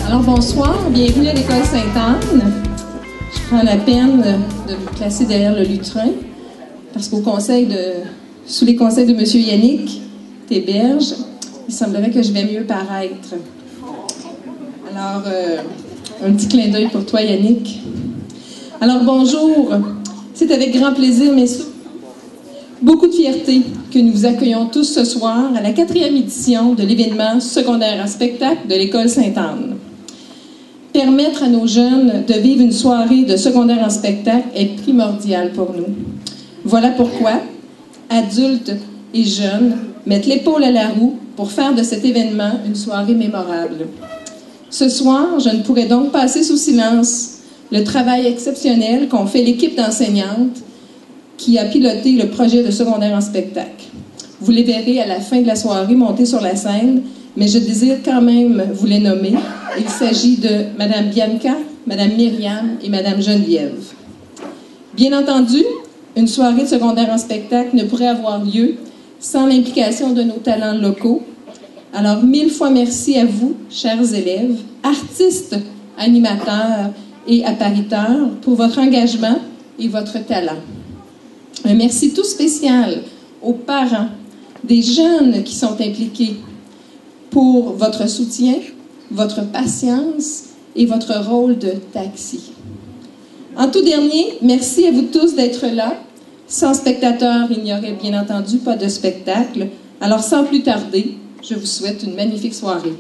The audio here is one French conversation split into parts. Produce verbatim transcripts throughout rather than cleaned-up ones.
Alors bonsoir, bienvenue à l'école Sainte-Anne. Je prends la peine de vous placer derrière le lutrin parce qu'au conseil de, sous les conseils de M. Yannick Théberge, il semblerait que je vais mieux paraître. Alors, euh, un petit clin d'œil pour toi, Yannick. Alors bonjour, c'est avec grand plaisir, messieurs, beaucoup de fierté que nous vous accueillons tous ce soir à la quatrième édition de l'événement secondaire en spectacle de l'école Sainte-Anne. Permettre à nos jeunes de vivre une soirée de secondaire en spectacle est primordial pour nous. Voilà pourquoi adultes et jeunes mettent l'épaule à la roue pour faire de cet événement une soirée mémorable. Ce soir, je ne pourrais donc passer sous silence le travail exceptionnel qu'ont fait l'équipe d'enseignantes qui a piloté le projet de secondaire en spectacle. Vous les verrez à la fin de la soirée monter sur la scène, mais je désire quand même vous les nommer. Il s'agit de Mme Bianca, Mme Myriam et Mme Geneviève. Bien entendu, une soirée de secondaire en spectacle ne pourrait avoir lieu sans l'implication de nos talents locaux. Alors, mille fois merci à vous, chers élèves, artistes, animateurs et appariteurs, pour votre engagement et votre talent. Un merci tout spécial aux parents des jeunes qui sont impliqués pour votre soutien, votre patience et votre rôle de taxi. En tout dernier, merci à vous tous d'être là. Sans spectateurs, il n'y aurait bien entendu pas de spectacle. Alors, sans plus tarder, je vous souhaite une magnifique soirée.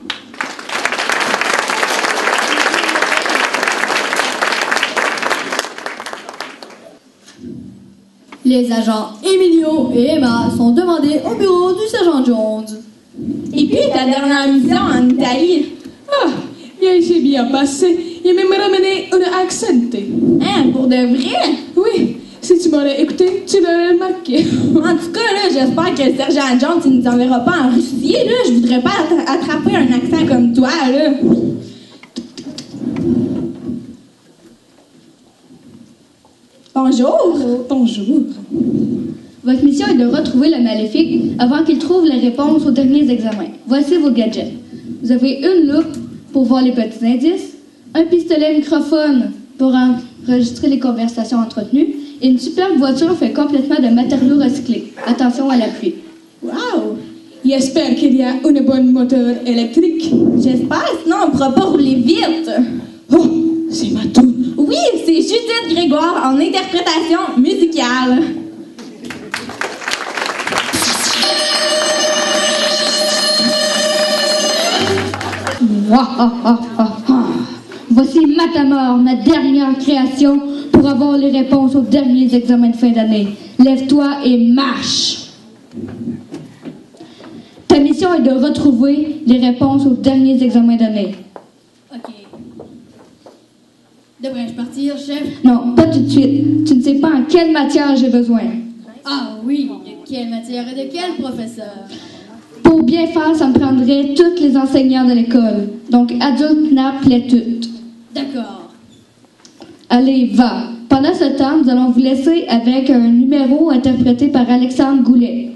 Les agents Emilio et Emma sont demandés au bureau du sergent Jones. Et puis, ta dernière mission en Italie? Ah, il s'est bien passé. Il a même ramené une accente. Hein, pour de vrai? Oui, si tu m'aurais écouté, tu l'aurais remarqué. En tout cas, là, j'espère que le sergent Jones ne nous enverra pas en Russie. Là. Je voudrais pas attraper un accent comme toi, là. Bonjour. Bonjour. Votre mission est de retrouver le maléfique avant qu'il trouve les réponses aux derniers examens. Voici vos gadgets. Vous avez une loupe pour voir les petits indices, un pistolet microphone pour enregistrer les conversations entretenues et une superbe voiture faite complètement de matériaux recyclés. Attention à la pluie. Wow! J'espère qu'il y a une bonne moteur électrique. J'espère, sinon on ne pourra pas rouler vite. Oh, c'est ma toune. Oui, c'est Judith Grégoire en interprétation musicale. Voici Matamor, ma dernière création, pour avoir les réponses aux derniers examens de fin d'année. Lève-toi et marche! Ta mission est de retrouver les réponses aux derniers examens d'année. OK. Devrais-je partir, chef? Non, pas tout de suite. Tu ne sais pas en quelle matière j'ai besoin. Ah oui, de quelle matière et de quel professeur? Pour bien faire, ça me prendrait tous les enseignants de l'école. Donc, adulte, nappe, les toutes. D'accord. Allez, va. Pendant ce temps, nous allons vous laisser avec un numéro interprété par Alexandre Goulet.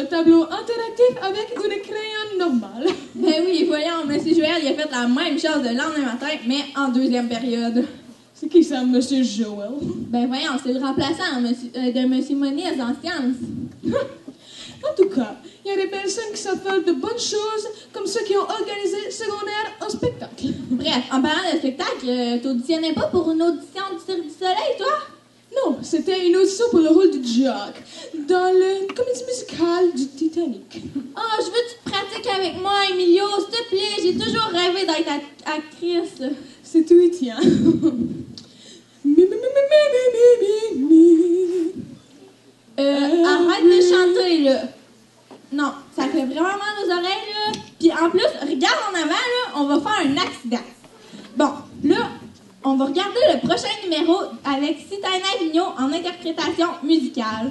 tableau interactif avec une crayon normale. Ben oui, voyons, M. Joël, il a fait la même chose le lendemain matin, mais en deuxième période. C'est qui ça, M. Joël? Ben voyons, c'est le remplaçant monsieur- euh, de M. Moniz en sciences. En tout cas, il y a des personnes qui savent faire de bonnes choses, comme ceux qui ont organisé secondaire en spectacle. Bref, en parlant de spectacle, euh, t'auditionnais pas pour une audition du Cirque du Soleil, toi? Non, c'était une audition pour le rôle de Jack dans le comédie musicale du Titanic. Oh, je veux que tu pratiques avec moi, Emilio, s'il te plaît. J'ai toujours rêvé d'être act- actrice. C'est tout y tient. Mi, mi, mi, mi, mi, mi, mi. Euh, arrête de chanter, là. Non, ça fait vraiment mal aux oreilles, là. Puis en plus, regarde en avant, là, on va faire un accident. Bon, là, on va regarder le prochain numéro avec Citana Vigneault en interprétation musicale.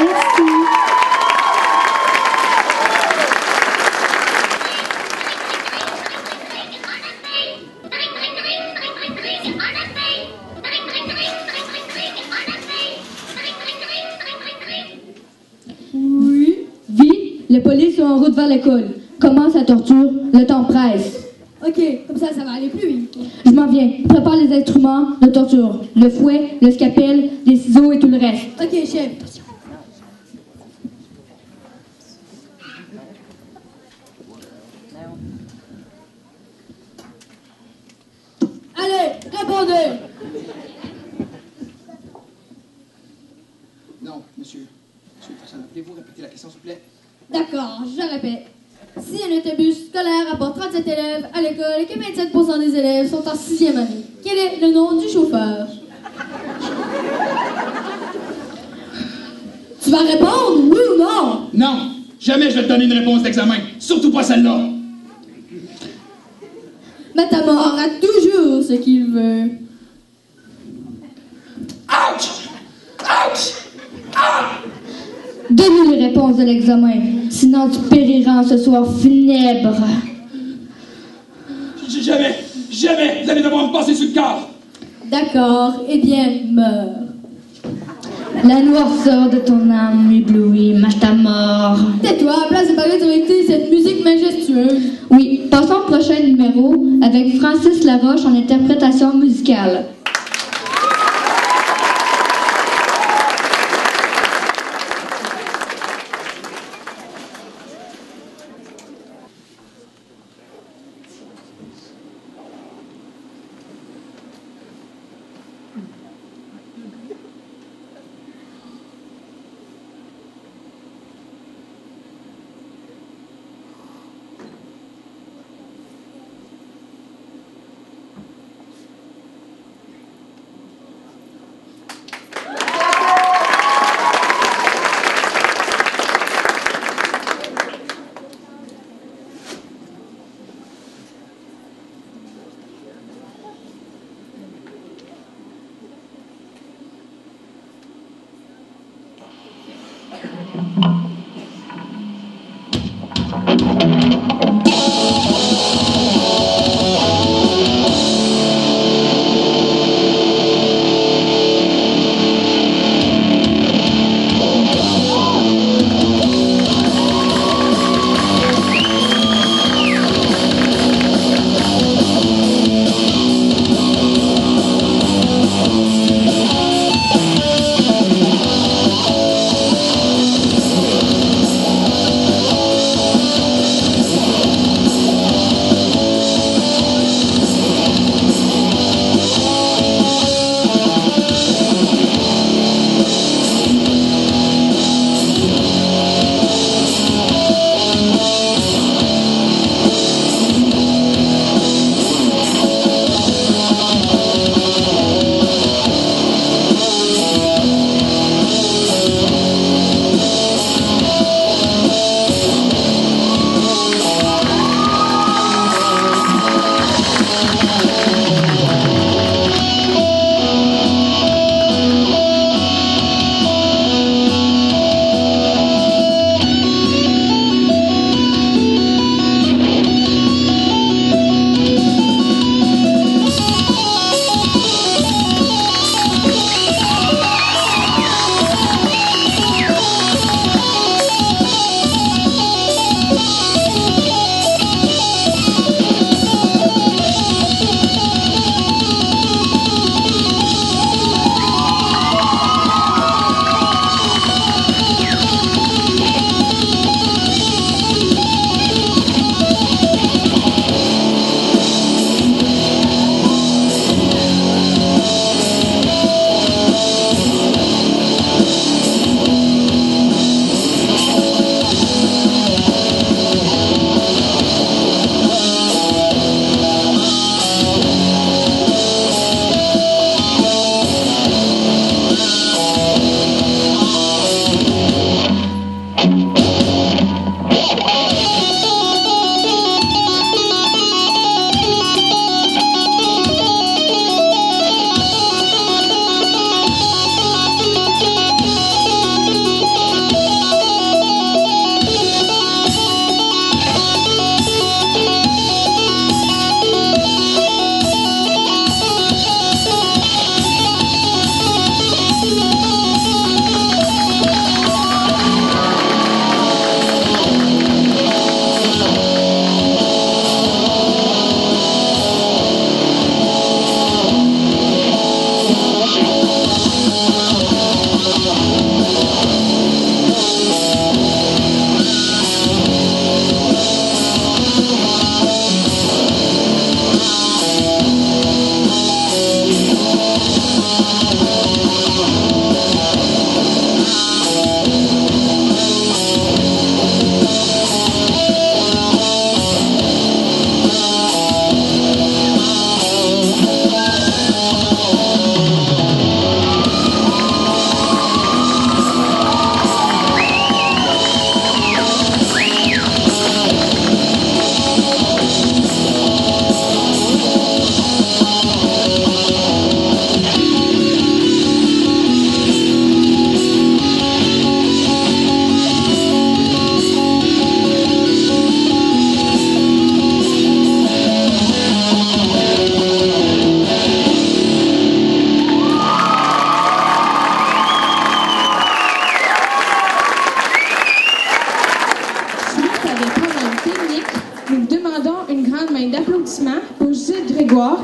Merci. Oui. Vie, les polices sont en route vers l'école. Commence la torture, le temps presse. Ok, comme ça, ça va aller plus vite. Je m'en viens. Prépare les instruments de torture. Le fouet, le scalpel, les ciseaux et tout le reste. Ok, chef. Allez, répondez. Non, monsieur. Monsieur Personne, pouvez-vous répéter la question, s'il vous plaît? D'accord, je répète. Si un autobus scolaire apporte trente-sept élèves à l'école et que vingt-sept pour cent des élèves sont en sixième année, quel est le nom du chauffeur? Tu vas répondre, oui ou non? Non! Jamais je vais te donner une réponse d'examen. Surtout pas celle-là. Matamor a toujours ce qu'il veut. Ouch! Ouch! Ah! Donne-nous les réponses de l'examen, sinon tu périras en ce soir funèbre. J- Jamais, jamais vous allez devoir me passer sur le corps. D'accord, eh bien, meurs. La noirceur de ton âme m'éblouit, Matamor. Tais-toi, à place de parler d'autorité, cette musique majestueuse. Oui, passons au prochain numéro avec Francis Laroche en interprétation musicale.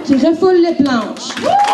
qui refoule les planches.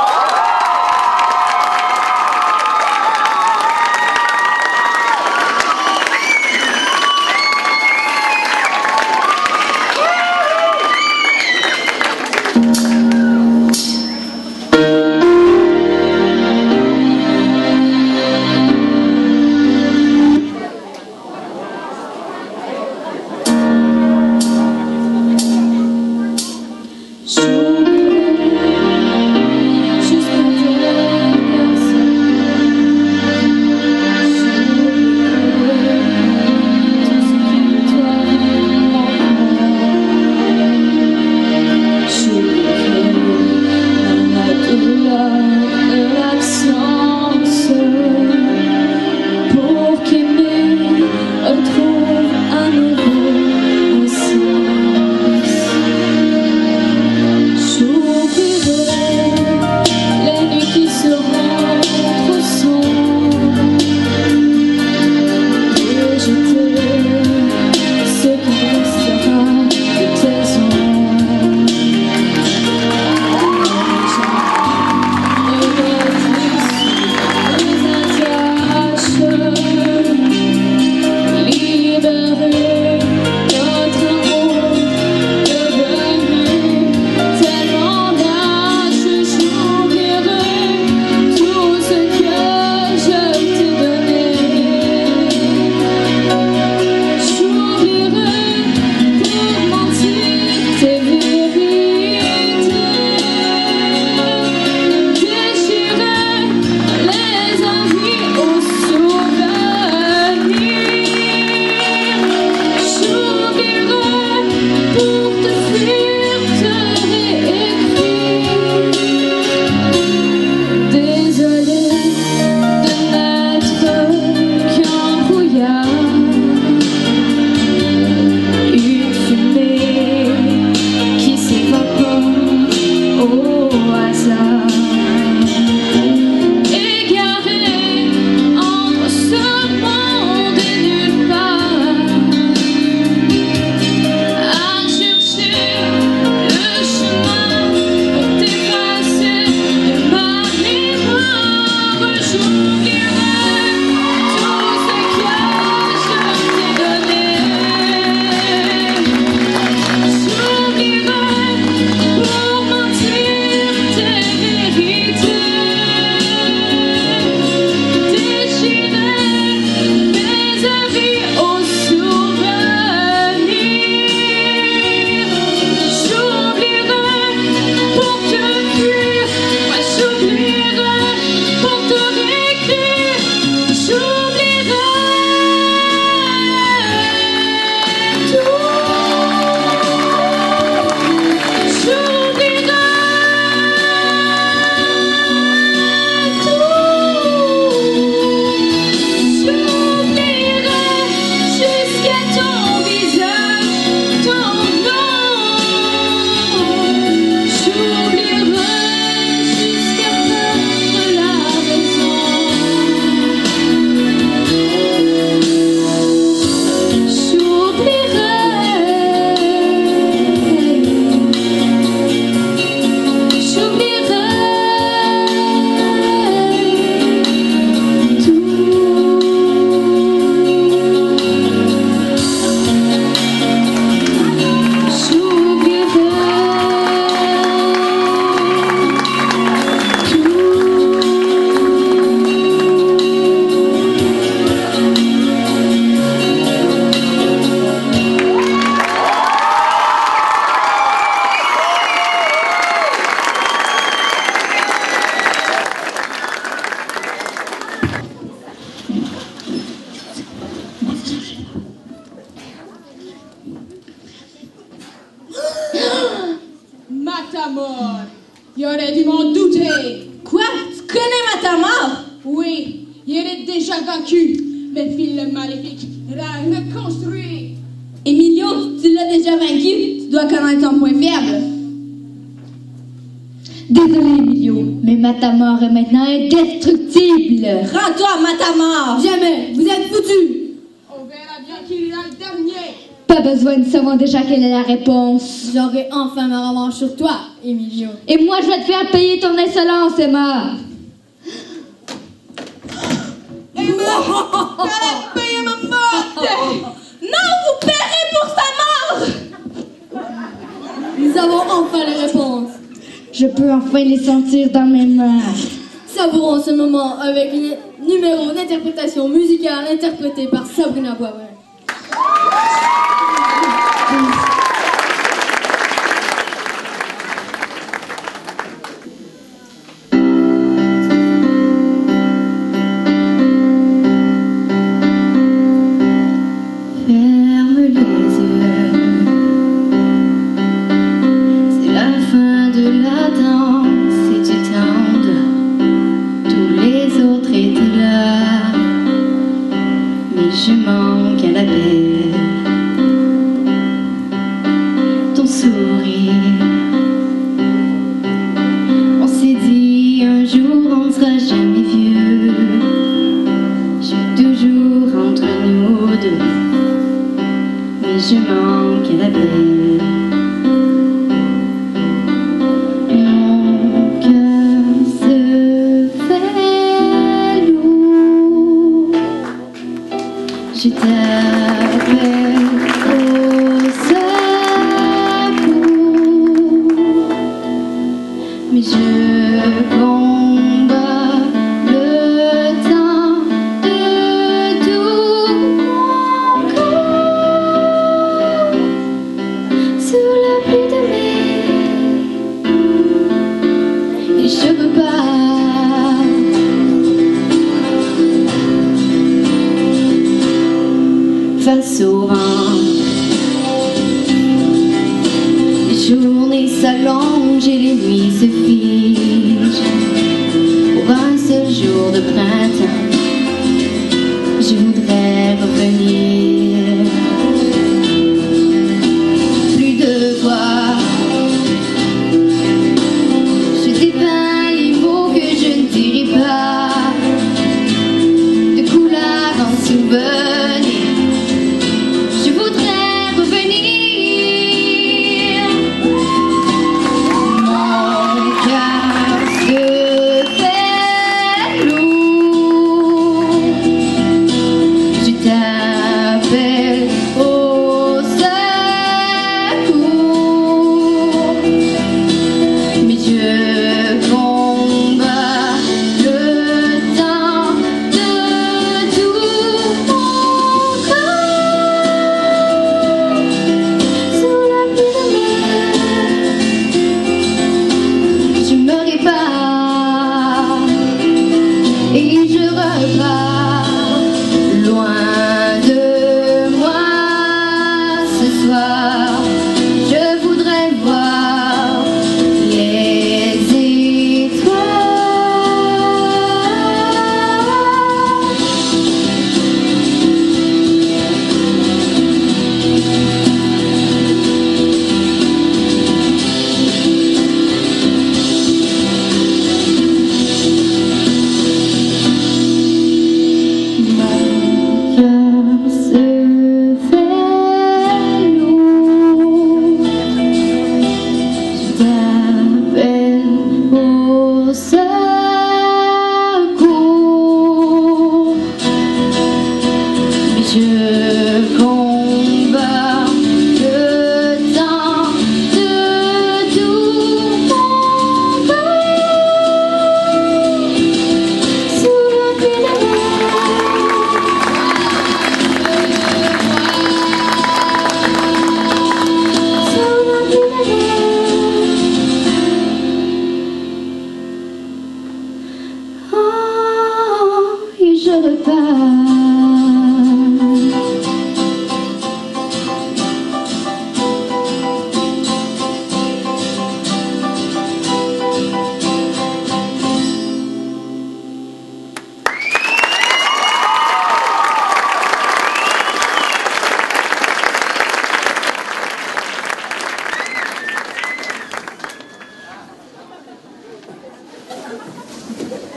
Matamor. Il aurait dû m'en douter. Quoi? Tu connais Matamor? Oui, il est déjà vaincu. Mais file le maléfique l'a reconstruit. Emilio, tu l'as déjà vaincu. Tu dois connaître ton point faible. Désolé, Emilio, mais Matamor est maintenant indestructible. Rends-toi à Matamor. Jamais. Vous êtes foutus. On verra bien qui est le dernier. Pas besoin de savoir déjà quelle est la réponse. J'aurai enfin ma revanche sur toi, Emilio. Et moi, je vais te faire payer ton insolence, Emma. Emma, t'allais payer ma mort! Non, vous paierez pour sa mort! Nous avons enfin les réponses. Je peux enfin les sentir dans mes mains. Savourons ce moment avec le numéro d'interprétation musicale interprété par Sabrina Boisvert. Je manque à l'appel, ton sourire. On s'est dit un jour on ne sera jamais vieux. Je suis toujours entre nous deux, mais je manque à l'appel. Mon cœur se fait lourd. Je t'appelle au secours, mais je combats le temps de tout mon corps. Sous la pluie de mai, et je peux pas. Face au vent, les journées s'allongent et les nuits se figent. Pour un seul jour de printemps, je voudrais revenir. Plus de voix, je dépeins les mots que je ne dirai pas. De couleurs en souvenir.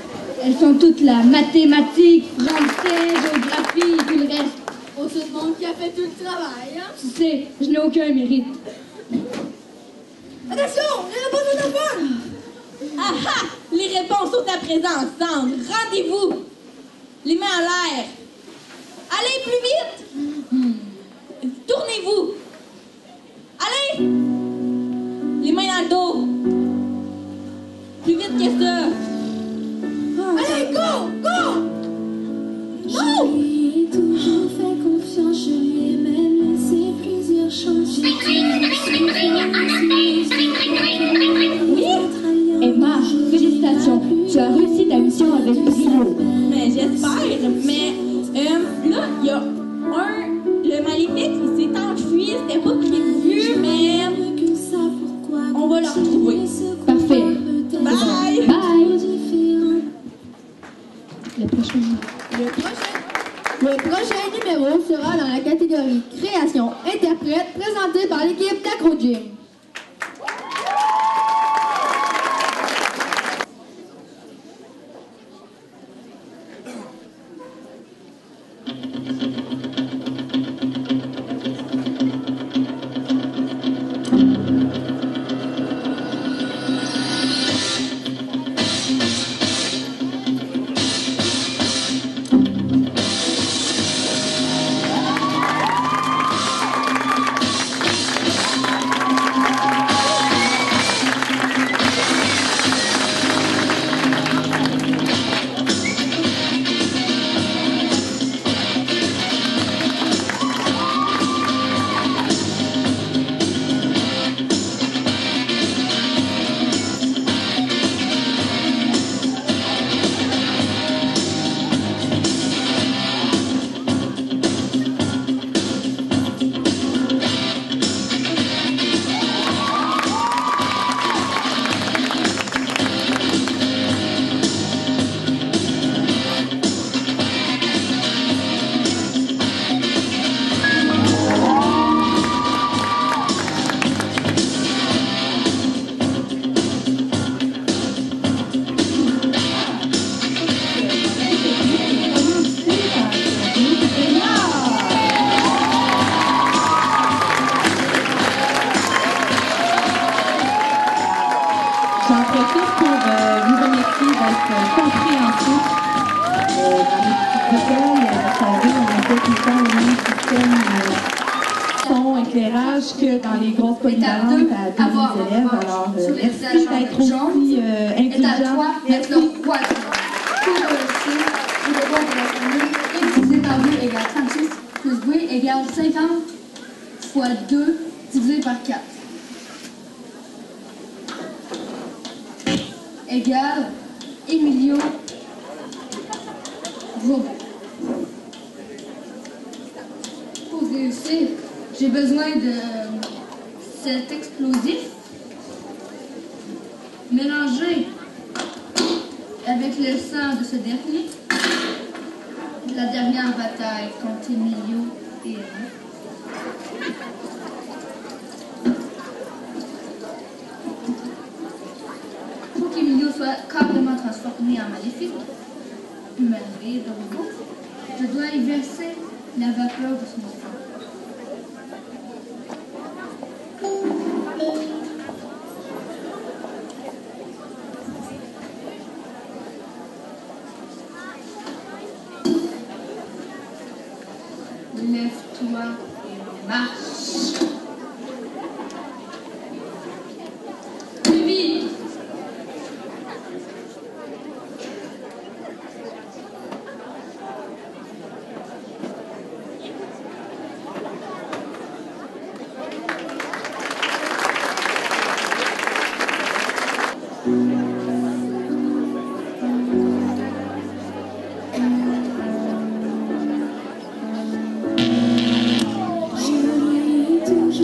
Elles sont toutes là, mathématiques, français, géographie, tout le reste. On se demande qui a fait tout le travail, hein? Tu sais, je n'ai aucun mérite. Attention, les réponses sont à fun! Ah ah! Les réponses sont à présent ensemble. Rendez-vous. Les mains en l'air. Allez, plus vite! Tournez-vous. Allez! Les mains dans le dos. Plus vite que ça. Allez, go! Go! Je lui ai toujours fait confiance, je lui ai même laissé plusieurs chances. J'ai Oui? Emma, félicitations. Tu as réussi ta mission avec brio. Mais j'espère. Mais euh, là, il y a un... Le maléfique, il s'est enfui. C'était pas prévu, mais... On va le retrouver. Parfait. Bye! Bye! Le prochain. Le prochain, le prochain numéro sera dans la catégorie Création Interprète, présenté par l'équipe d'Acro Gym. J'en profite pour euh, vous remercier d'être euh, compréhensifs. Euh, dans les petites écoles, euh, vous savez, on n'a pas tout le temps le même système euh, son, éclairage que dans les grosses polyvalentes à tous avoir, les élèves. avoir. Alors, Sur euh, les merci visages d'être jaunes. aussi euh, Étape intelligent. trois, mettre leur poids. Tout de aussi, tout de droit de la formule, x divisé par deux égale trente-six, plus b égale cinquante fois deux divisé par quatre. Égale Emilio Robot. Pour réussir, j'ai besoin de cet explosif mélangé avec le sang de ce dernier. La dernière bataille contre Emilio et Emma. Pour qu'Emilio soit carrément transformé en maléfique, humanoïde, robot, je dois y verser la vapeur de son sang. Lève-toi et marche. Plus vite. Je lui ai toujours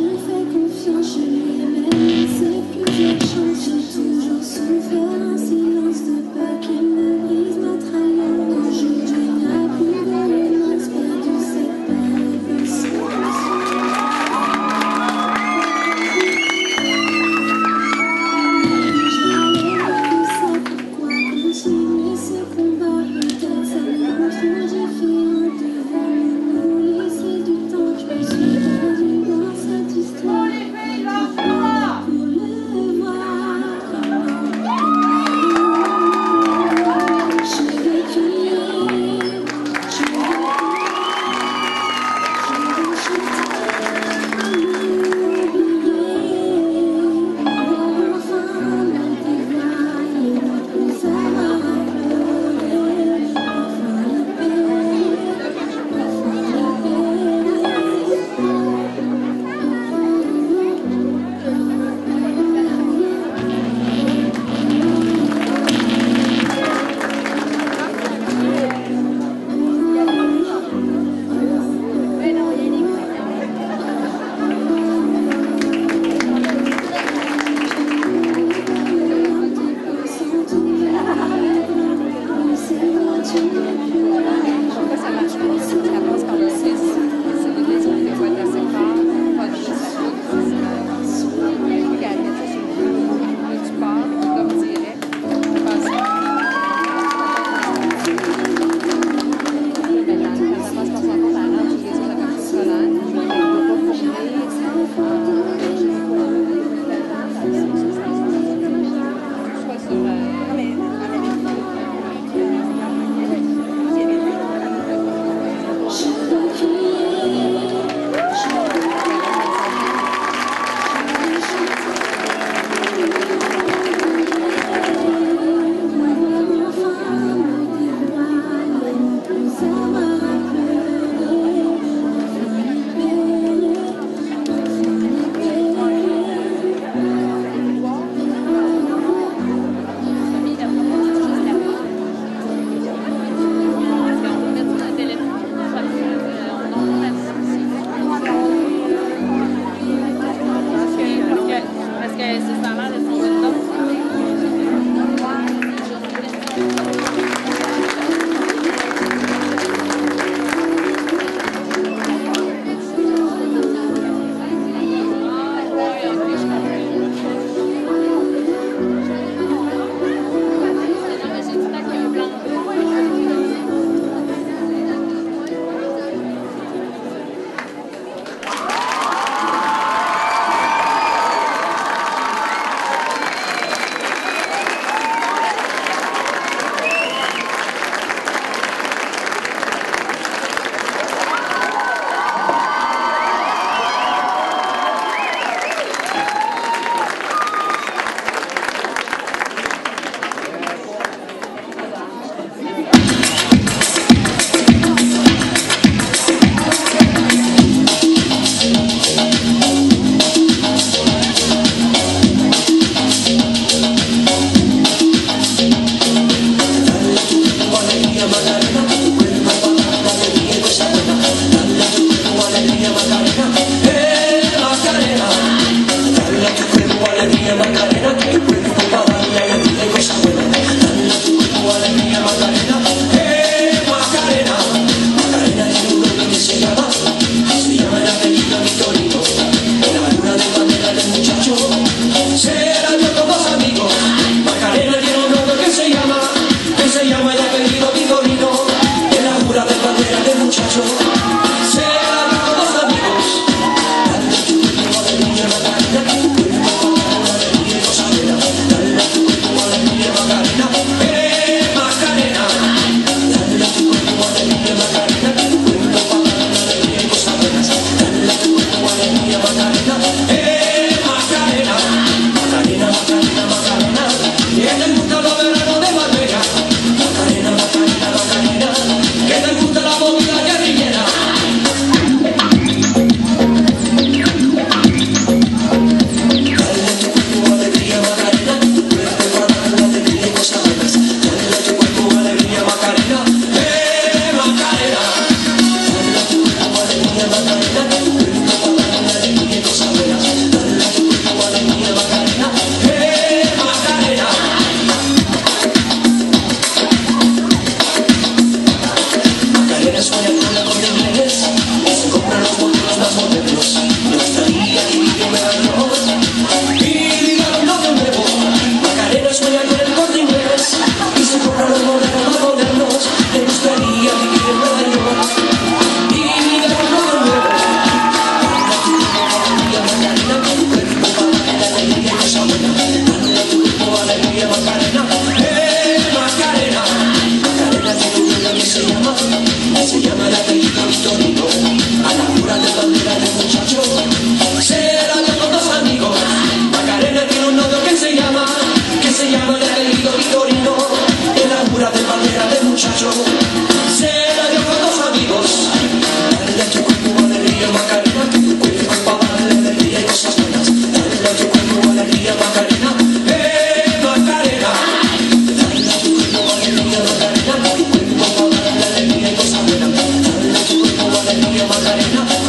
Macarena.